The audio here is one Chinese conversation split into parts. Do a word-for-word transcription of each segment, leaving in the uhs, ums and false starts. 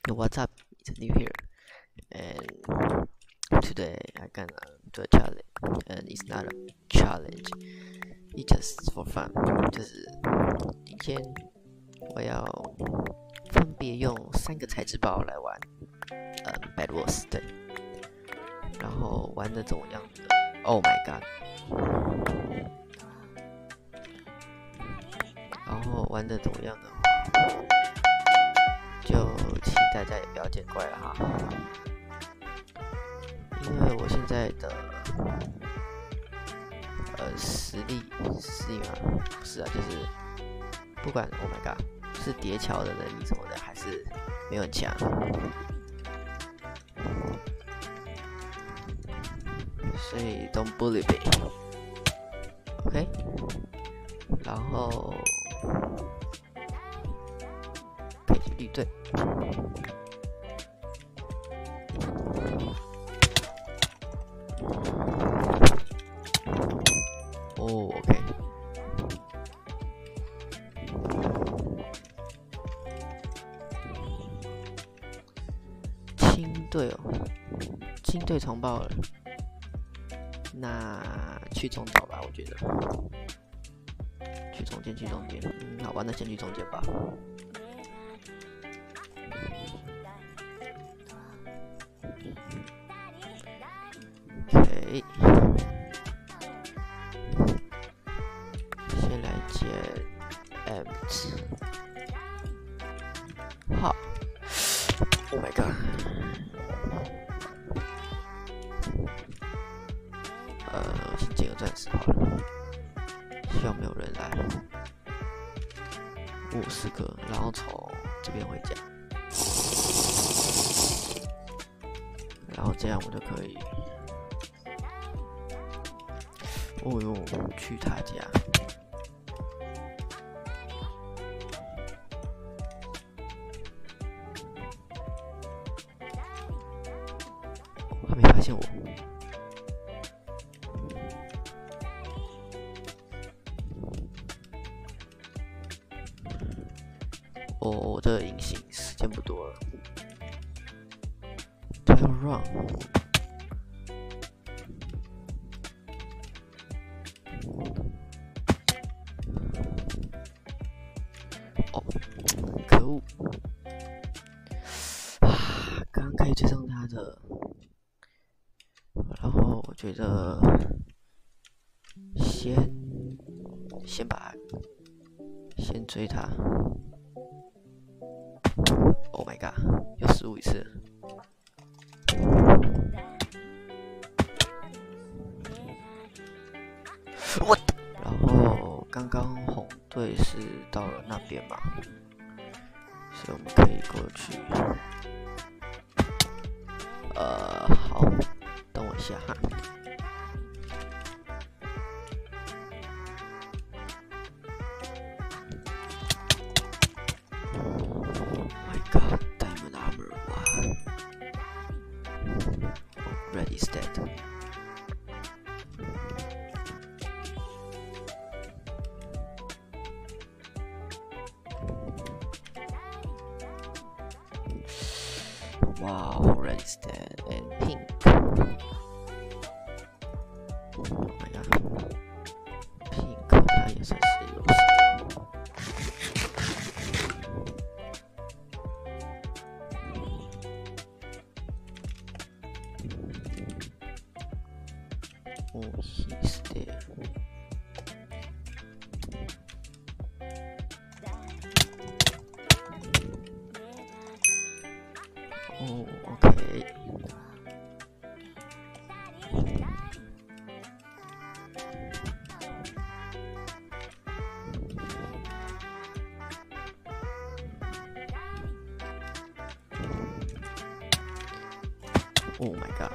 What's up? It's new here, and today I gonna do a challenge, and it's not a challenge, it's just for fun. 就是今天我要分别用三个材质包来玩，呃 Bed Wars 对，然后玩的怎么样的 ？Oh my god！ 然后玩的怎么样的话，就请大家也不要见怪了哈，因为我现在的呃实力实力嘛，不是啊，就是不管 Oh my god， 是叠桥的能力什么的，还是没有很强，所以 Don't bully me，OK？ 然后可以去绿队。哦 ，OK。青队哦，青队重爆了，那去中岛吧，我觉得。去中间，去中间，嗯，好吧，那先去中间吧。OK， 先来捡 empty， 好 ，Oh my god， 呃，先捡个钻石好了。希望没有人来。五十个，然后从这边回家，然后这样我就可以。哦哟，去他家。他没发现我。哦，我的隐形时间不多了，他要 run， 哦，可恶！啊，刚刚可以追上他的，然后我觉得先先把先追他。Oh my god！ 又失误一次。我，然后刚刚红队是到了那边嘛，所以我们可以过去。呃，好，等我一下哈。God, diamond armor, wow. Red is dead. Wow, red is dead and pink. Oh my god. Pink 它也算是有时。Oh, he's there. Oh, okay. Oh my god.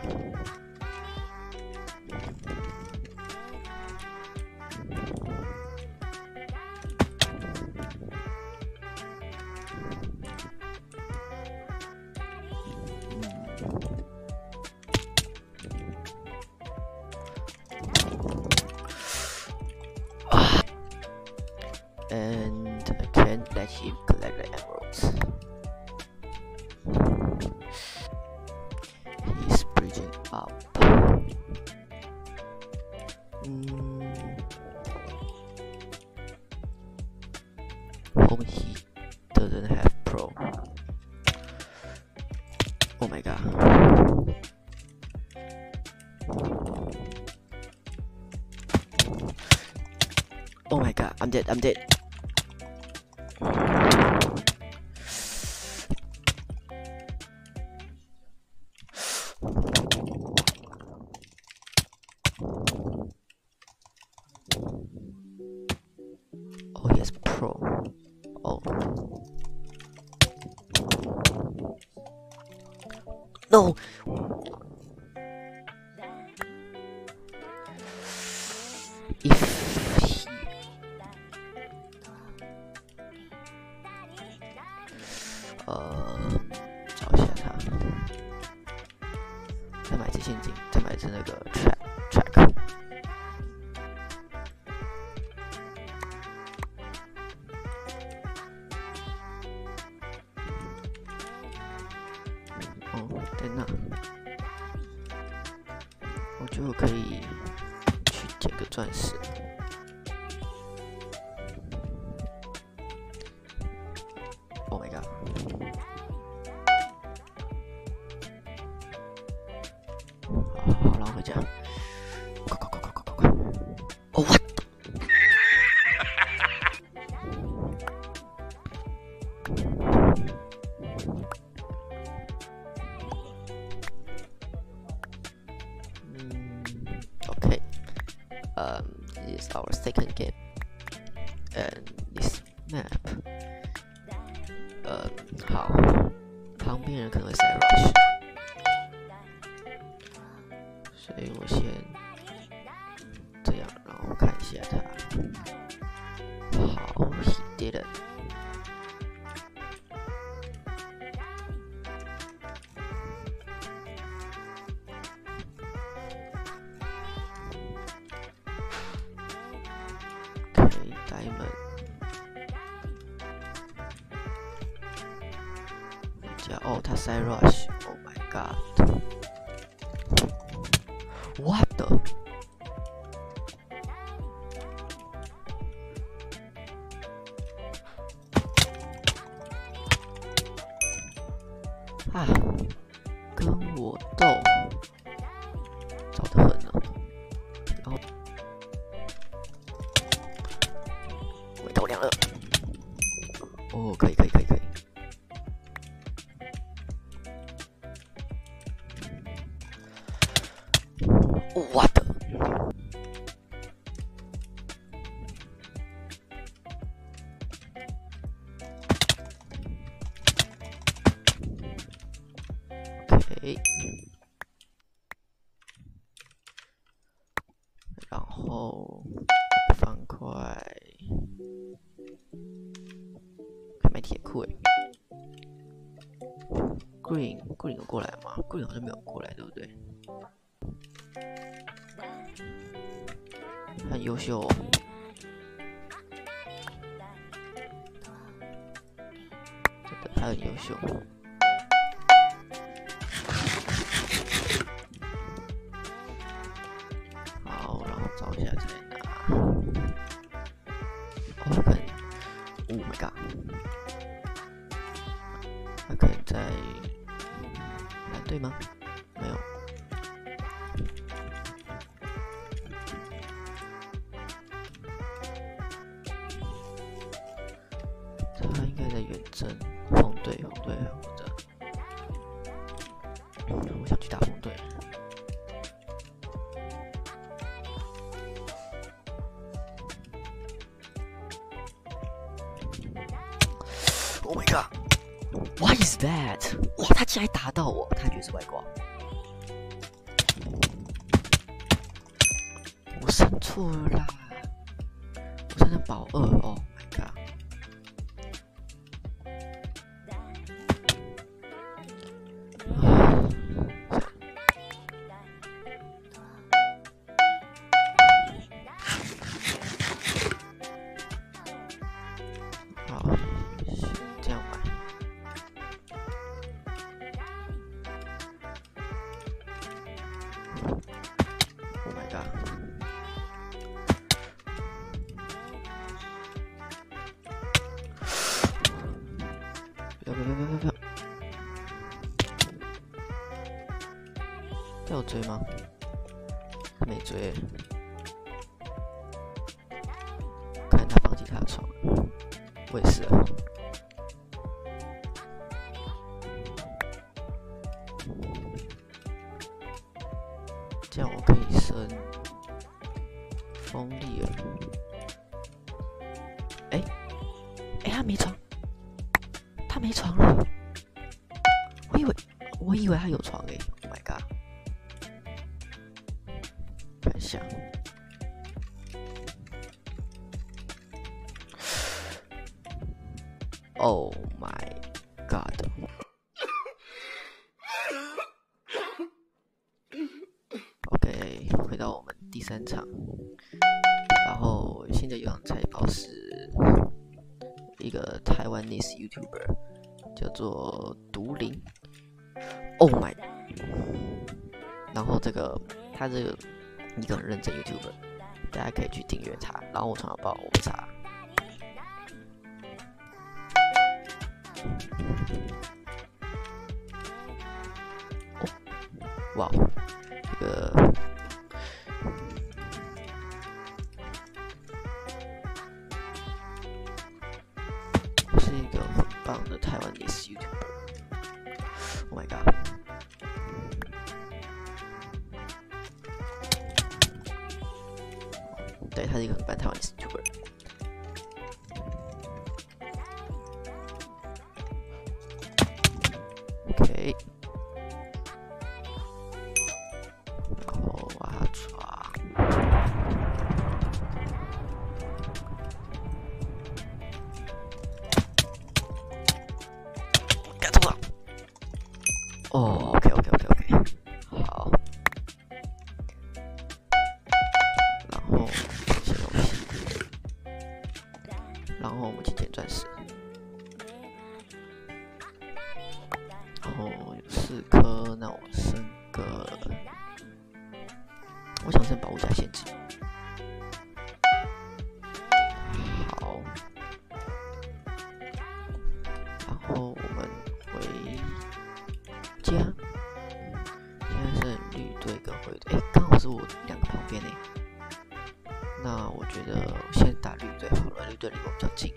And I can't let him collect the emeralds. Oh my god. Oh my god, I'm dead, I'm dead. Oh yes, pro. Oh. No! If he...呃，找一下他，再买一次陷阱，再买一次那个 track track。哦，在那，我就可以去捡个钻石。Oh my god！ 好好，然后回家。快快快快快快快！哦 what？ 嗯 ，OK。Um, this is our second game, and this map. 呃，好，旁边人可能会塞 rush， 所以我先这样，然后看一下他。好 ，he did it。OK， diamond。哦，他塞 rush，Oh my god！What the？ 啊，跟我斗，早得很呢。然后我斗两了。哦，可以可以可以可以。What the? OK， 然后方块可以买铁库诶。Green Green 有过来吗 ？Green 好像没有过来，对不对？很优秀哦。真的，他很优秀。好，然后找一下在哪。哦，他可能 ，Oh my god， 他可能在蓝队吗？没有。他应该在远征红队，红队或者，我想去打红队。Oh my god! What is that? 哇，他竟然打到我，他觉得是外挂。我生错了啦，我生成保二哦。 他有追吗？他没追，看他放弃他的床，我也是啊。这样我可以升锋利了。哎、欸、哎、欸，他没床，他没床了。我以为我以为他有床哎、欸、，Oh my god！ 看一下。Oh my god！ OK， 回到我们第三场，然后现在有场财报是一个台湾 Nice YouTuber 叫做毒灵 ，Oh my！ 然后这个他这个一个很认真 YouTuber， 大家可以去订阅他，然后我传报我们查。哦，哇，这个是一个很棒的台湾 Nice YouTuber。Oh my god！ 对，他是一个很棒的台湾 Nice YouTuber。OK， 然后往下抓，干中了！哦 ，OK OK OK OK， 好，然后先游戏，然后我们去捡钻石。然后有四颗，那我升个，我想升保护甲限制。好，然后我们回家。现在是绿队跟灰队，哎，刚好是我两个旁边哎。那我觉得我先打绿队好了，绿队离我比较近。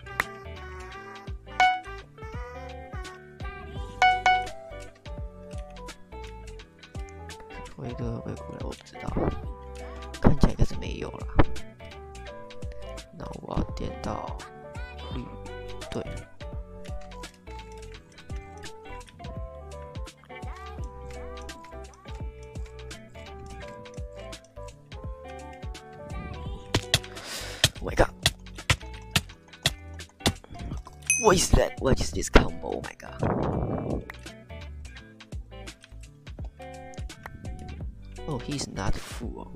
灰队会不会过来？我不知道，看起来应该是没有啦。那我要点到绿队。Oh my god! What is that? What is this combo? Oh my god! Oh, he's not full.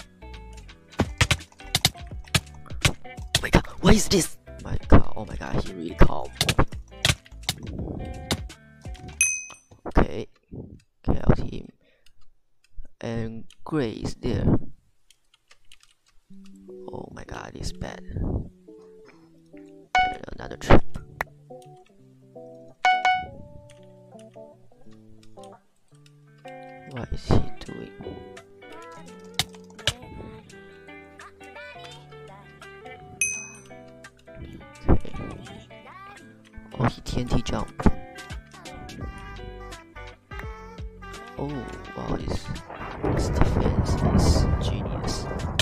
Oh my god, what is this? My god, oh my god, he really calm. Okay, killed him. And Gray is there. Oh my god, it's bad. And another trap. What is he doing? Okay. Oh, he T N T jump. Oh, wow, his, his defense is genius.